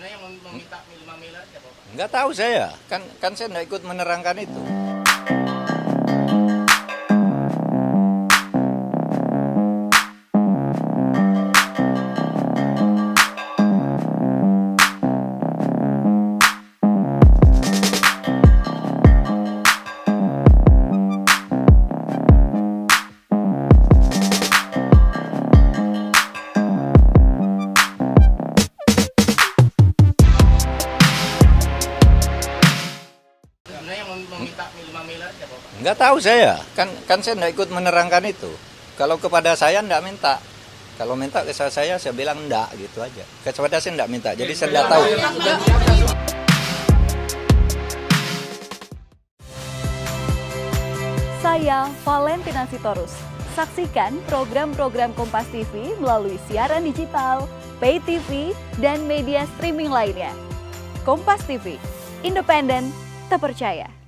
Sebenarnya yang meminta 5 miliar siapa Pak? Nggak tahu saya, kan saya nggak ikut menerangkan itu. Sebenarnya yang meminta 5 miliar siapa Pak? Nggak tahu saya, kan saya nggak ikut menerangkan itu. Kalau kepada saya nggak minta. Kalau minta ke saya bilang enggak gitu aja. Kepada saya nggak minta, jadi saya nggak tahu. Saya Valentina Sitorus. Saksikan program-program Kompas TV melalui siaran digital, pay TV, dan media streaming lainnya. Kompas TV, independen, terpercaya.